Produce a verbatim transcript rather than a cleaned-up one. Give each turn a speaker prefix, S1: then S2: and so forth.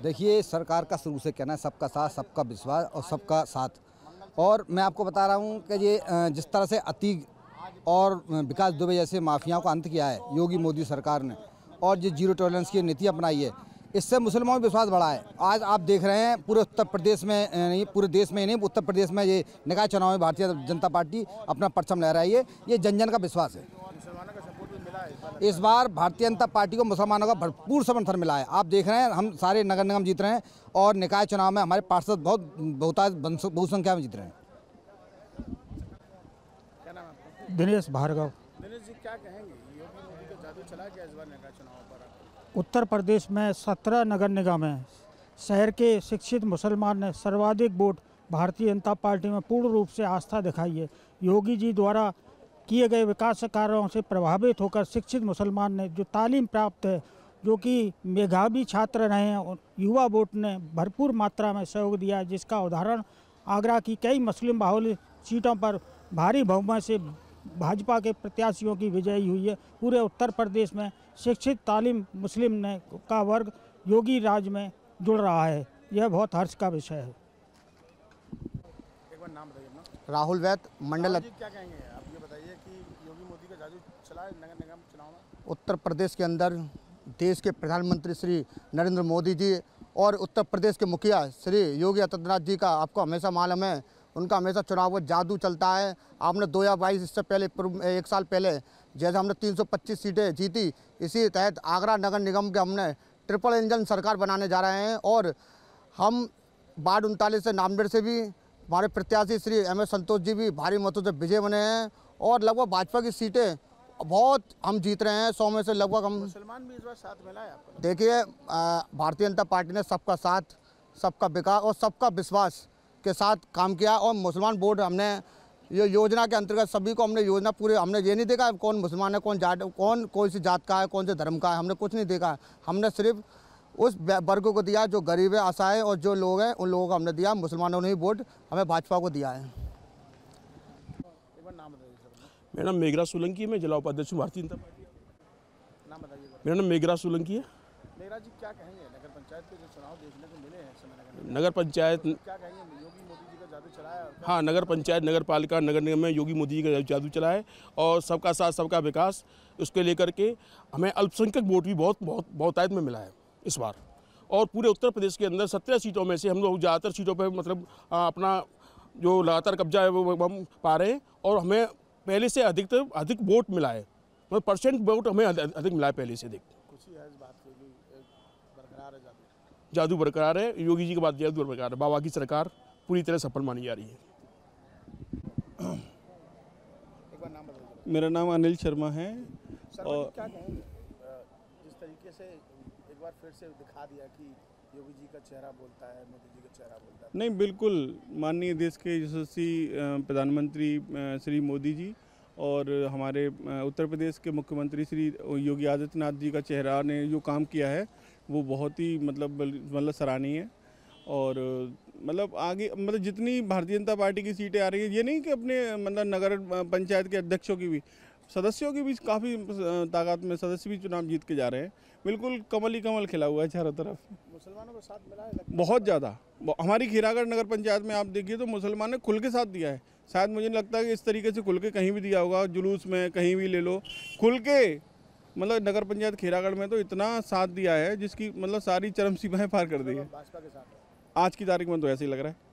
S1: देखिए, सरकार का शुरू से कहना है सबका साथ, सबका विश्वास और सबका साथ। और मैं आपको बता रहा हूँ कि ये जिस तरह से अतीक और विकास दुबे जैसे माफियाओं का अंत किया है योगी मोदी सरकार ने, और जो जीरो टॉलरेंस की नीति अपनाई है, इससे मुसलमानों में विश्वास बढ़ा है। आज आप देख रहे हैं पूरे उत्तर प्रदेश में नहीं, पूरे देश में ही नहीं, उत्तर प्रदेश में ये निकाय चुनाव में भारतीय जनता पार्टी अपना परचम लहरा रही है। ये जन जन का विश्वास है। इस बार भारतीय जनता पार्टी को मुसलमानों का भरपूर समर्थन मिला है। आप देख रहे हैं हम सारे नगर निगम जीत रहे हैं और निकाय चुनाव में हमारे पार्षद बहुत बहुत बहु संख्या में जीत रहे हैं।
S2: क्या नाम है?
S3: दिनेश भार्गव।
S2: दिनेश जी, क्या कहेंगे, योगी मोदी का जादू चला गया इस बार निकाय चुनाव पर?
S3: उत्तर प्रदेश में सत्रह नगर निगम हैं। शहर के शिक्षित मुसलमान ने सर्वाधिक वोट भारतीय जनता पार्टी में पूर्ण रूप से आस्था दिखाई है। योगी जी द्वारा किए गए विकास कार्यों से प्रभावित होकर शिक्षित मुसलमान ने जो तालीम प्राप्त है, जो कि मेधावी छात्र रहे हैं, युवा वोट ने भरपूर मात्रा में सहयोग दिया है, जिसका उदाहरण आगरा की कई मुस्लिम बाहुल्य सीटों पर भारी बहुमत से भाजपा के प्रत्याशियों की विजयी हुई है। पूरे उत्तर प्रदेश में शिक्षित तालीम मुस्लिम ने का वर्ग योगी राज में जुड़ रहा है। यह बहुत हर्ष का विषय है।
S2: एक बार नाम बताइए अपना।
S1: राहुल वैद, मंडल।
S2: क्या कहेंगे आप, ये बताइए कि योगी मोदी का जादू चला है नगर निगम चुनाव में?
S4: उत्तर प्रदेश के अंदर देश के प्रधानमंत्री श्री नरेंद्र मोदी जी और उत्तर प्रदेश के मुखिया श्री योगी आदित्यनाथ जी का आपको हमेशा मालूम है, उनका हमेशा चुनाव का जादू चलता है। आपने दो हज़ार बाईस इससे पहले एक साल पहले जैसे हमने तीन सौ पच्चीस सीटें जीती, इसी तहत आगरा नगर निगम के हमने ट्रिपल इंजन सरकार बनाने जा रहे हैं। और हम वार्ड उनतालीस से नामदेड़ से भी हमारे प्रत्याशी श्री एम एस संतोष जी भी भारी मतों से विजय बने हैं और लगभग भाजपा की सीटें बहुत हम जीत रहे हैं। सौ में से लगभग हम।
S2: मुसलमान भी इस बार साथ मिला है आपको?
S4: देखिए, भारतीय जनता पार्टी ने सबका साथ, सबका विकास और सबका विश्वास के साथ काम किया। और मुसलमान वोट हमने ये योजना के अंतर्गत सभी को हमने योजना पूरे, हमने ये नहीं देखा कौन मुसलमान है, कौन जाट, कौन कौन सी जात का है, कौन से धर्म का है, हमने कुछ नहीं देखा। हमने सिर्फ उस वर्ग को दिया जो गरीब है, असहाय और जो लोग हैं उन लोगों को हमने दिया। मुसलमानों ने ही वोट हमें भाजपा को दिया है।
S2: एक बार नाम बताइए सर।
S5: मेरा नाम मेघराज सोलंकी है, मैं जिला उपाध्यक्ष हूँ भारतीय जनता पार्टी।
S2: नाम बताइए।
S5: मेरा नाम मेघराज सोलंकी है।
S2: मेघराज जी, क्या कहेंगे, नगर पंचायत के जो चुनाव देखने को मिले हैं इस समय
S5: नगर पंचायत,
S2: क्या कहेंगे, योगी मोदी जी का जादू चला है?
S5: हाँ, नगर पंचायत, नगर पालिका, नगर निगम में योगी मोदी जी का जादू चला है और सबका साथ, सबका विकास, उसके लेकर के हमें अल्पसंख्यक वोट भी बहुत बहुत बहुतायत में मिला है इस बार। और पूरे उत्तर प्रदेश के अंदर सत्रह सीटों में से हम लोग ज़्यादातर सीटों पर मतलब अपना जो लगातार कब्जा है वो हम पा रहे हैं और हमें पहले से अधिक अधिक वोट मिला है, मतलब परसेंट वोट हमें अधिक मिला है पहले से अधिक।
S2: खुशी है इस बात की कि बरकरार है जादू?
S5: जादू बरकरार है, योगी जी के बाद जादू बरकरार है। बाबा की सरकार पूरी तरह सफल मानी जा रही है।
S2: एक बार नाम बताइए।
S6: मेरा नाम अनिल शर्मा है।
S2: और क्या कहेंगे, जिस तरीके से एक बार फिर से दिखा दिया कि योगी जी का चेहरा बोलता है, मोदी जी का चेहरा बोलता है?
S6: नहीं, बिल्कुल माननीय देश के यशस्वी प्रधानमंत्री श्री मोदी जी और हमारे उत्तर प्रदेश के मुख्यमंत्री श्री योगी आदित्यनाथ जी का चेहरा ने जो काम किया है वो बहुत ही मतलब मतलब सराहनीय है। और मतलब आगे मतलब जितनी भारतीय जनता पार्टी की सीटें आ रही है, ये नहीं कि अपने मतलब नगर पंचायत के अध्यक्षों की भी, सदस्यों की भी काफ़ी ताकत में सदस्य भी चुनाव जीत के जा रहे हैं। बिल्कुल कमल ही कमल खिला हुआ है चारों तरफ।
S2: मुसलमानों को साथ मिला है
S6: बहुत ज़्यादा। हमारी खीरागढ़ नगर पंचायत में आप देखिए तो मुसलमान ने खुल के साथ दिया है। शायद मुझे नहीं लगता कि इस तरीके से खुल के कहीं भी दिया होगा, जुलूस में कहीं भी ले लो, खुल के मतलब नगर पंचायत खीरागढ़ में तो इतना साथ दिया है जिसकी मतलब सारी चरम सीमाएं पार कर दी है।
S2: भाजपा के साथ
S6: आज की तारीख में तो ऐसे ही लग रहा है।